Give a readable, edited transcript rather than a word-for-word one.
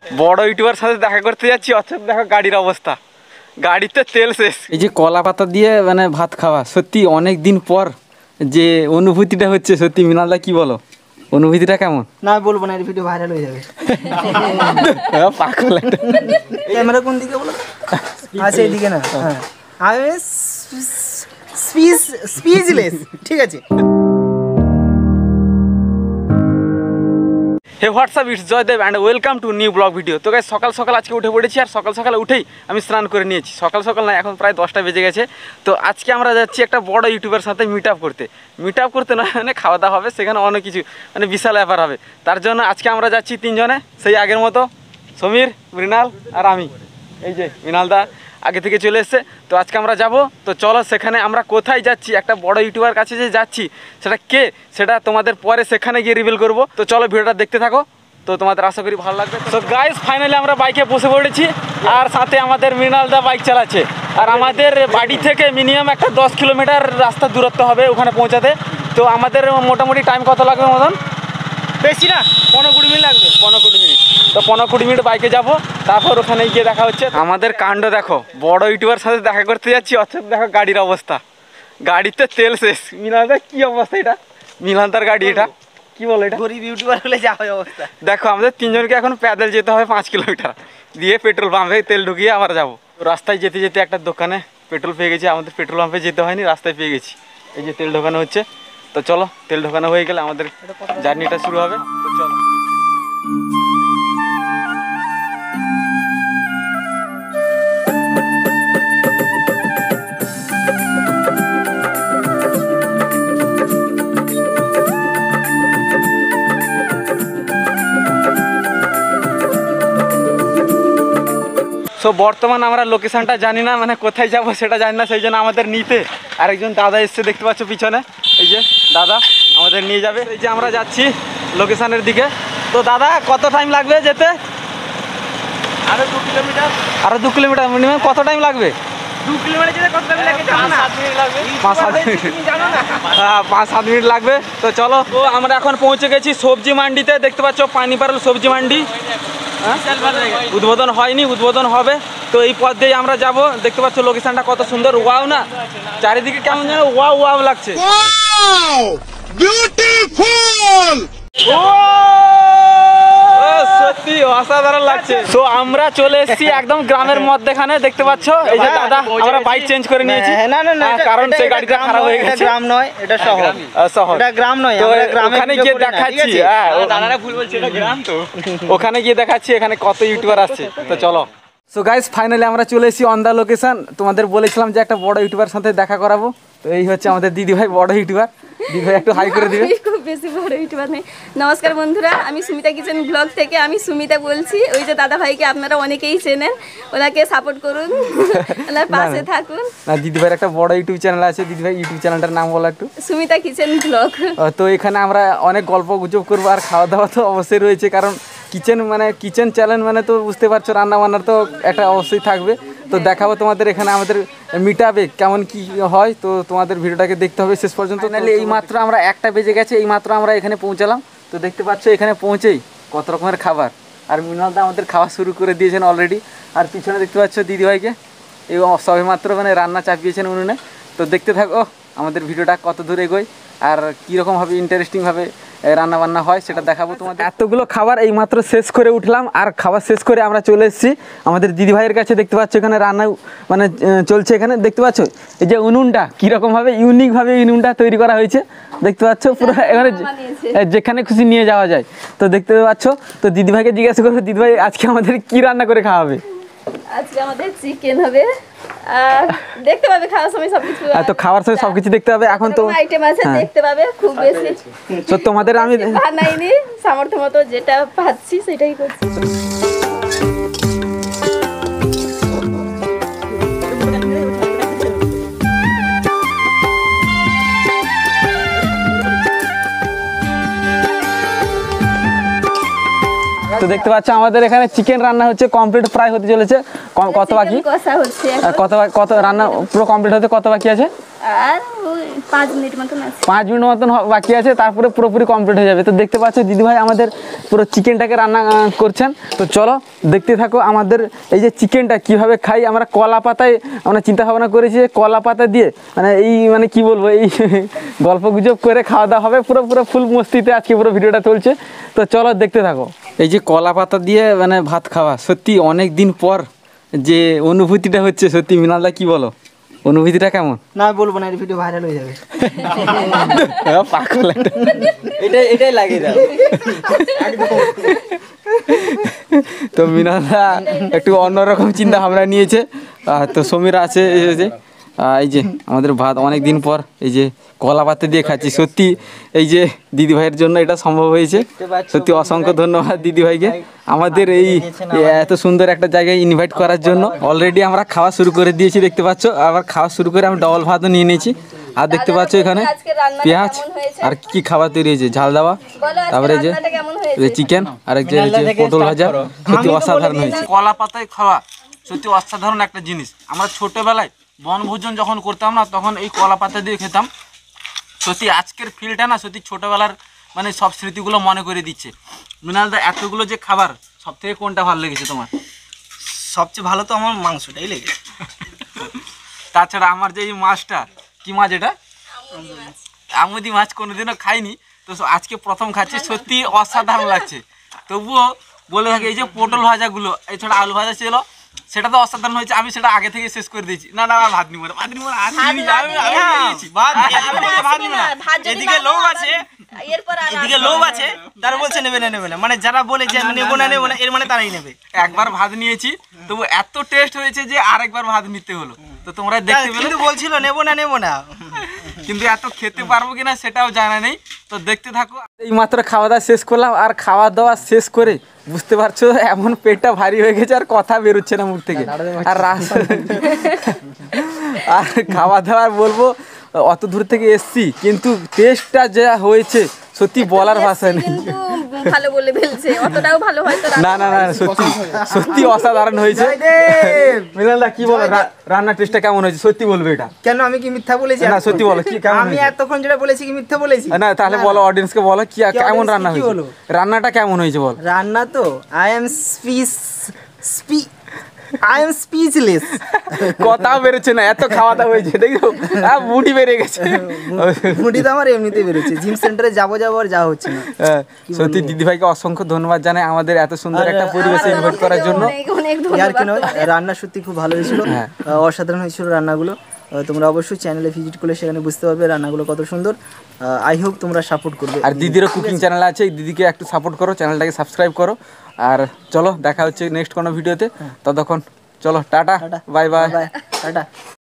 বড় ইউটিউবার সাথে দেখা করতে যাচ্ছি, অথচ দেখো গাড়ির অবস্থা, গাড়িতে তেল শেষ। এই যে কলা পাতা দিয়ে মানে ভাত খাওয়া, সত্যি অনেক দিন পর যে অনুভূতিটা হচ্ছে, সত্যি মৃণালদা কি বলো, অনুভূতিটা কেমন? না বলবো না, এই ভিডিও ভাইরাল হয়ে যাবে। পাগল একটা। ক্যামেরা কোন দিকে বলো? আচ্ছা এইদিকে না, হ্যাঁ আমি স্পিচলেস, ঠিক আছে। Hey what's up, it's Joydeb and welcome to new blog video. তো গাইস সকাল সকাল আজকে উঠে পড়েছি, আর সকাল সকালে উঠেই আমি স্নান করে নিয়েছি। সকাল সকাল না, এখন প্রায় 10টা বেজে গেছে। তো আজকে আমরা যাচ্ছি একটা বড় ইউটিউবের সাথে মিট আপ করতে না, মানে খাওয়া দাওয়া হবে, সেখানে অনেক কিছু মানে বিশাল ব্যাপার হবে। তার জন্য আজকে আমরা যাচ্ছি তিনজনে, সেই আগের মতো, সমীর, মৃণাল আর আমি। এই যে মৃণালদা আগে থেকে চলে এসছে। তো আজকে আমরা যাব, তো চলো সেখানে আমরা কোথায় যাচ্ছি, একটা বড় ইউটিউবার কাছে যে যাচ্ছি সেটা কে, সেটা তোমাদের পরে সেখানে গিয়ে রিভিল করব। তো চলো ভিডিওটা দেখতে থাকো, তো তোমাদের আশা করি ভালো লাগবে। তো গাইস ফাইনালি আমরা বাইকে বসে পড়েছি, আর সাথে আমাদের মৃণালদা বাইক চালাচ্ছে। আর আমাদের বাড়ি থেকে মিনিমাম একটা 10 কিলোমিটার রাস্তা দূরত্ব হবে ওখানে পৌঁছাতে। তো আমাদের মোটামুটি টাইম কত লাগবে মতন? বেশি না, 15-20 মিনিট লাগবে। 15-20 মিনিট। তো 15-20 মিনিট বাইকে যাব, তারপর ওখানে গিয়ে দেখা হচ্ছে। আমাদের কাণ্ড দেখো, বড় ইউটিউবার সাথে দেখা করতে যাচ্ছি, অথচ দেখো গাড়ির অবস্থা, গাড়িতে তেল শেষ। মৃণালদার কি অবস্থা, এটা মৃণালদার গাড়ি, এটা কি বলো, এটা গরিব ইউটিউবার হলে যা হয় অবস্থা। দেখো আমাদের তিনজনকে এখন প্যাদল যেতে হবে 5 কিলোমিটার, দিয়ে পেট্রোল পাম্পে তেল ঢুকিয়ে আবার যাবো। রাস্তায় যেতে যেতে একটা দোকানে পেট্রোল পেয়ে গেছি, আমাদের পেট্রোল পাম্পে যেতে হয়নি, রাস্তায় পেয়ে গেছি। এই যে তেল ঢোকানো হচ্ছে। তো চলো, তেল ঢোকানো হয়ে গেলে আমাদের জার্নিটা শুরু হবে। তো চলো। সো বর্তমান আমরা লোকেশনটা জানি না, মানে কোথায় যাব সেটা জানি না, সেই জন্য আমাদের নিতে আরেকজন দাদা এসছে, দেখতে পাচ্ছ পিছনে, এই যে দাদা আমাদের নিয়ে যাবে। এই যে আমরা যাচ্ছি লোকেশনের দিকে। তো দাদা কত টাইম লাগবে যেতে? আরো 2 কিলোমিটার। আরো 2 কিলোমিটার মিনিমাম কত টাইম লাগবে? 2 কিলোমিটার যেতে কত টাইম লাগে জানো না? 5-7 মিনিট লাগবে। 5-7 মিনিট জানো না? হ্যাঁ, 5-7 মিনিট লাগবে। তো চলো, তো আমরা এখন পৌঁছে গেছি সবজি মান্ডিতে, দেখতে পাচ্ছ পানিপারল সবজি মান্ডি। উদ্বোধন হয়নি, উদ্বোধন হবে। তো এই পথ দিয়ে আমরা যাব, দেখতে পাচ্ছ লোকেশনটা কত সুন্দর, ওয়াও না, চারিদিকে কেমন যেন ওয়াও ওয়াও লাগছে। সত্যি অসাধারণ লাগছে। তো আমরা চলে এসেছি একদম গ্রামের মধ্যেখানে, দেখতে পাচ্ছ এই যে দাদা, আমরা বাইক চেঞ্জ করে নিয়েছি। না না না, কারণ সেই গাড়িটা খারাপ হয়ে গেছে। গ্রাম নয়, এটা শহর। শহর, এটা গ্রাম নয়, তো আমরা গ্রামে ওখানে গিয়ে দেখাচ্ছি। হ্যাঁ, দাদারা ভুল বলছে, এটা গ্রাম। তো ওখানে গিয়ে দেখাচ্ছি এখানে কত ইউটিউবার আসছে। তো চলো। সো গাইস ফাইনালি আমরা চলে এসেছি অন দ্য লোকেশন। তোমাদের বলেছিলাম যে একটা বড় ইউটিউবার সাথে দেখা করাবো। তো এই হচ্ছে আমাদের দিদি ভাই, বড় ইউটিউবার। দিদি ভাই একটু হাই করে দিবে। খুব বেশি বড় ইউটিউবার নেই। নমস্কার বন্ধুরা, আমি সুমিতা কিচেন ব্লগ থেকে আমি সুমিতা বলছি। ওই যে দাদা ভাইকে আপনারা অনেকেই চেনেন, ওনাকে সাপোর্ট করুন, ওনার পাশে থাকুন। না, দিদি ভাইয়ের একটা বড় ইউটিউব চ্যানেল আছে। দিদি ভাই ইউটিউব চ্যানেলটার নাম বলো একটু। Sumita kitchen blog. তো এখানে আমরা অনেক গল্প গুজব করবো, আর খাওয়া দাওয়া তো অবশ্যই রয়েছে, কারণ কিচেন চ্যানেল মানে তো বুঝতে পারছো, রান্না বান্নার তো একটা অবশ্যই থাকবে। তো দেখাবো তোমাদের এখানে আমাদের মিট আপে কেমন কি হয়। তো তোমাদের ভিডিওটাকে দেখতে হবে শেষ পর্যন্ত। নাহলে এই মাত্র আমরা 1টা বেজে গেছে, এই মাত্র আমরা এখানে পৌঁছালাম। তো দেখতে পাচ্ছ এখানে পৌঁছেই কত রকমের খাবার, আর মৃণালদা আমাদের খাওয়া শুরু করে দিয়েছেন অলরেডি। আর পিছনে দেখতে পাচ্ছ দিদিভাইকে, এই সবে মাত্র মানে রান্না চাপিয়েছেন উনুনে। তো দেখতে থাকো আমাদের ভিডিওটা কত দূর এগোয়, আর কীরকমভাবে ইন্টারেস্টিংভাবে রান্না বান্না হয় সেটা দেখাবো তোমাদের। এতগুলো খাবার এই মাত্র শেষ করে উঠলাম, আর খাবার শেষ করে আমরা চলে এসেছি আমাদের দিদিভাইয়ের কাছে। দেখতে পাচ্ছ এখানে রান্না মানে চলছে। এখানে দেখতে পাচ্ছ এই যে উনুনটা কীরকমভাবে ইউনিকভাবে উনুনটা তৈরি করা হয়েছে, দেখতে পাচ্ছ পুরো এখানে যেখানে খুশি নিয়ে যাওয়া যায়। তো দেখতে পাচ্ছ, তো দিদিভাইকে জিজ্ঞাসা করবো, দিদিভাই আজকে আমাদের কি রান্না করে খাওয়াবে? আজকে আমাদের চিকেন হবে, আর দেখতে পাবে খাওয়ার সময় সবকিছু। তো খাওয়ার সময় সবকিছু দেখতে পাবে। এখন তো আইটেম আছে, দেখতে পাবে। খুব বেশি তো তোমাদের আমি বানাইনি, সামর্থ্য মতো যেটা পাচ্ছি সেটাই করছি। তো দেখতে পাচ্ছ আমাদের এখানে চিকেন রান্না হচ্ছে, কমপ্লিট ফ্রাই হতে চলেছে। কত বাকি? কষা হচ্ছে, কত রান্না পুরো কমপ্লিট হতে কত বাকি আছে? আর ওই 5 মিনিট মতন আছে। 5 মিনিট মতন বাকি আছে, তারপরে পুরোপুরি কমপ্লিট হয়ে যাবে। তো দেখতে পাচ্ছ দিদিভাই আমাদের পুরো চিকেনটাকে রান্না করছেন। তো চলো দেখতে থাকো আমাদের এই যে চিকেনটা কিভাবে খাই। আমরা কলা পাতায় আমরা চিন্তা ভাবনা করেছি যে কলা পাতা দিয়ে মানে এই মানে কি বলবো এই গল্প গুজব করে খাওয়া দাওয়া হবে। পুরো ফুল মস্তিতে আজকে পুরো ভিডিওটা চলছে। তো চলো দেখতে থাকো। এই যে কলা পাতা দিয়ে মানে ভাত খাওয়া সত্যি অনেক দিন পর যে অনুভূতিটা হচ্ছে, সত্যি মৃণালদা কি বলো, অনুভূতিটা কেমন? না বলবো না, এই ভিডিও ভাইরাল হয়ে যাবে। পাগল একটা। এটাই লাগিয়ে দাও। তো মৃণালদা একটু অন্যরকম চিন্তা ভাবনা নিয়েছে। তো সমীরা আছে এই যে আমাদের ভাত অনেক দিন পর এই যে কলা পাতা দিয়ে খাচ্ছি। সত্যি এই যে দিদি ভাইয়ের জন্য এটা সম্ভব হয়েছে। সত্যি অসংখ্য ধন্যবাদ দিদি ভাইকে আমাদের এই এত সুন্দর একটা জায়গায় ইনভাইট করার জন্য। অলরেডি আমরা খাওয়া শুরু করে দিয়েছি, দেখতে পাচ্ছ। আবার খাওয়া শুরু করে আমি ডবল ভাতও নিয়ে নিয়েছি। আর দেখতে পাচ্ছ এখানে পেঁয়াজ আর কি খাবার তৈরি হয়েছে, ঝাল দেওয়া, তারপরে যে চিকেন আর এক যে পটল ভাজা। সত্যি অসাধারণ হয়েছে। কলা পাতায় খাওয়া সত্যি অসাধারণ একটা জিনিস। আমরা ছোটবেলায় বনভোজন যখন করতাম না, তখন এই কলা পাতা দিয়ে খেতাম। সত্যি আজকের ফিলটা না সত্যি ছোটবেলার মানে সব স্মৃতিগুলো মনে করে দিচ্ছে। মৃণালদা এতগুলো যে খাবার সব থেকে কোনটা ভালো লেগেছে তোমার? সবচেয়ে ভালো তো আমার মাংসটাই লেগেছে। তাছাড়া আমার যে এই মাছটা, কি মাছ এটা? আমুদি মাছ কোনোদিনও খাইনি, তো আজকে প্রথম খাচ্ছি। সত্যি অসাধারণ লাগছে। তবুও বলে থাকি এই যে পটল ভাজাগুলো, এছাড়া আলু ভাজা ছিল, সেটা তো অসাধারণ হয়েছে। আমি সেটা আগে থেকে শেষ করে দিয়েছি। না ভাত নিব না, এদিকে লোক আছে, এদিকে লোক আছে, তারা বলছে নেবে না, মানে যারা বলে যে নেবো না এর মানে তারাই নেবে। একবার ভাত নিয়েছি, তবু এত টেস্ট হয়েছে যে আরেকবার ভাত নিতে হলো। তো তোমরা দেখতে পেলে, কিন্তু বলছিল নেবো না, কিন্তু এত খেতে পারবো কিনা সেটাও জানা নেই। তো দেখতে থাকো। এই মাত্র খাওয়া দাওয়া শেষ করলাম, আর খাওয়া দাওয়া শেষ করে বুঝতে পারছো এমন পেটটা ভারী হয়ে গেছে আর কথা বেরোচ্ছে না মুখ থেকে। আর আর খাওয়া দাওয়া বলবো অত দূর থেকে এসছি, কিন্তু টেস্টটা যা হয়েছে সত্যি বলার ভাষা নেই। কিন্তু ভালো বলে ফেলছে, অতটাও ভালো হয়তো না সত্যি অসাধারণ হয়েছে। মৃণালদা কি বলো, রান্নার টেস্টটা কেমন হয়েছে? সত্যি বলবে এটা? কেন আমি কি মিথ্যা বলেছি? না সত্যি বলো, কি কেমন? আমি এতক্ষণ যেটা বলেছি কি মিথ্যা বলেছি? না তাহলে বলো, অডিয়েন্সকে বলো কি কেমন রান্না হয়েছে, রান্নাটা কেমন হয়েছে বল। রান্না তো আই এম স্পিচলেস। কথাও বেরোচ্ছে না, এত খাওয়া দাওয়া হয়েছে। দেখো মুড়ি বেড়ে গেছে। মুড়ি তো আমার এমনিতে বেরোচ্ছে, জিম সেন্টারে যাবো আর যা হচ্ছে না। সত্যি দিদিভাইকে অসংখ্য ধন্যবাদ জানাই আমাদের এত সুন্দর একটা পরিবেশে ইনভাইট করার জন্য। আর কি নয়, রান্না সত্যি খুব ভালো হয়েছিল, অসাধারণ হয়েছিল রান্নাগুলো। তোমরা অবশ্যই চ্যানেলে ভিজিট করলে সেখানে বুঝতে পারবে রান্নাগুলো কত সুন্দর। আই হোপ তোমরা সাপোর্ট করবে। আর দিদিরও কুকিং চ্যানেল আছে, দিদিকে একটু সাপোর্ট করো, চ্যানেলটাকে সাবস্ক্রাইব করো। আর চলো দেখা হচ্ছে নেক্সট কোনো ভিডিওতে। ততক্ষণ চলো টাটা, বাই বাই, টাটা।